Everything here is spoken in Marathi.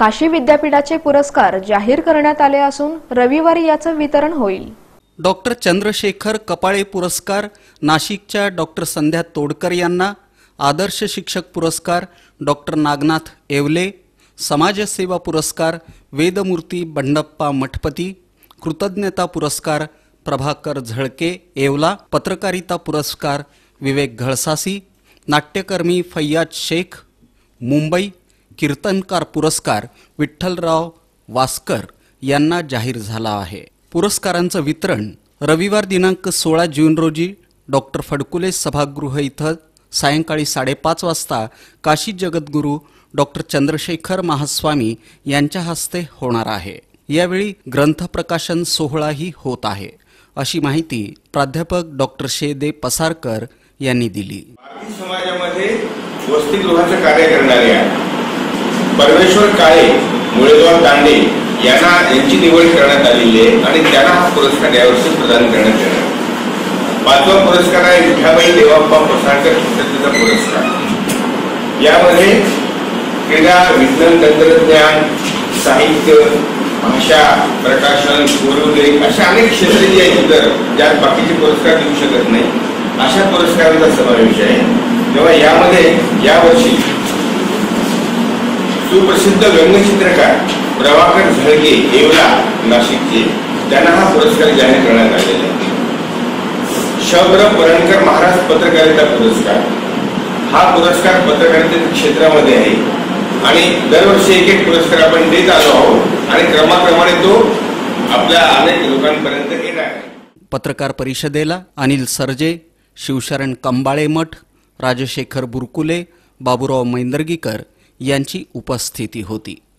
काशी विद्यापीठाचे पुरस्कार जाहीर करण्यात आले असून रविवारी याचं वितरण होईल। डॉक्टर चंद्रशेखर कपाळे पुरस्कार नाशिकच्या डॉक्टर संध्या तोडकर यांना, आदर्श शिक्षक पुरस्कार डॉक्टर नागनाथ येवले, समाजसेवा पुरस्कार वेदमूर्ती बंडप्पा मठपती, कृतज्ञता पुरस्कार प्रभाकर झळके येवला, पत्रकारिता पुरस्कार विवेक घळसासी, नाट्यकर्मी फैयाज शेख मुंबई, कीर्तनकार पुरस्कार विठ्ठलराव वास्कर यांना जाहीर झाला आहे। पुरस्कारांचं वितरण रविवार दिनांक 16 जून रोजी डॉक्टर फडकुले सभागृह इथं सायंकाळी 5:30 वाजता काशी जगद्गुरू डॉक्टर चंद्रशेखर महास्वामी यांच्या हस्ते होणार आहे। यावेळी ग्रंथप्रकाशन सोहळाही होत आहे, अशी माहिती प्राध्यापक डॉक्टर शेदे पसारकर यांनी दिली। भारतीय समाजामध्ये वसतिगृहाचं कार्य करणाऱ्या परमेश्वर काळे, मुळेगाव दांडे यांची निवड करण्यात आलेली आहे आणि त्यांना हा पुरस्कार यावर्षी प्रदान करण्यात येणार। 5वा पुरस्कार आहे विठाबाई देवाप्पा पसारकर कृतज्ञता पुरस्कार। यामध्ये क्रीडा, विज्ञान, तंत्रज्ञान, साहित्य, भाषा, प्रकाशन, कोरलेख अशा अनेक क्षेत्र जी आहेत तर ज्यात बाकीचे पुरस्कार देऊ शकत नाही अशा पुरस्कारांचा समावेश आहे। तेव्हा यामध्ये यावर्षी सुप्रसिद्ध व्यंगचित्रकार प्रभाकर झळके येवला नाशिकचे त्यांना हा पुरस्कार जाहीर करण्यात आलेला आहे। शब्र परणकर महाराज पत्रकारिता पुरस्कार हा पुरस्कार पत्रकारिता क्षेत्रामध्ये आहे आणि दरवर्षी एक पुरस्कार आपण देत आलो आहोत आणि क्रमाक्रमाने तो आपल्या अनेक लोकांपर्यंत येणार आहे। पत्रकार परिषदेला अनिल सरजे, शिवशरण कंबाळे मठ, राजशेखर बुरकुले, बाबूराव मैंदर्गीकर यांची उपस्थिती होती।